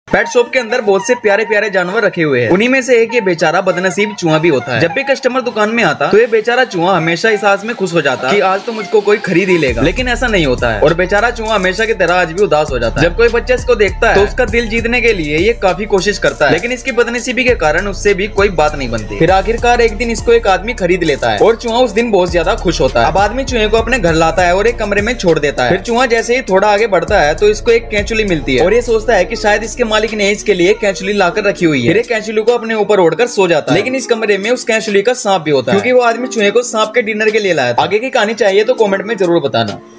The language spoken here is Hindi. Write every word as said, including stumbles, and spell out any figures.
पेट शॉप के अंदर बहुत से प्यारे प्यारे जानवर रखे हुए हैं। उन्हीं में से एक ये बेचारा बदनसीब चूहा भी होता है। जब भी कस्टमर दुकान में आता तो ये बेचारा चूहा हमेशा इस आस में खुश हो जाता है कि आज तो मुझको कोई खरीद ही लेगा, लेकिन ऐसा नहीं होता है और बेचारा चूहा हमेशा की तरह आज भी उदास हो जाता है। जब कोई बच्चा इसको देखता है तो उसका दिल जीतने के लिए ये काफी कोशिश करता है, लेकिन इसकी बदनसीबी के कारण उससे भी कोई बात नहीं बनती। फिर आखिरकार एक दिन इसको एक आदमी खरीद लेता है और चूहा उस दिन बहुत ज्यादा खुश होता है। अब आदमी चूहे को अपने घर लाता है और एक कमरे में छोड़ देता है। फिर चूहा जैसे ही थोड़ा आगे बढ़ता है तो इसको एक कैंचुली मिलती है और ये सोचता है कि शायद इसके मालिक ने इसके लिए कैंचुली लाकर रखी हुई है। फिर कैंचुली को अपने ऊपर ओढ़कर सो जाता है, लेकिन इस कमरे में उस कैंचुली का सांप भी होता है, क्योंकि वो आदमी चूहे को सांप के डिनर के लिए लाया था। आगे की कहानी चाहिए तो कमेंट में जरूर बताना।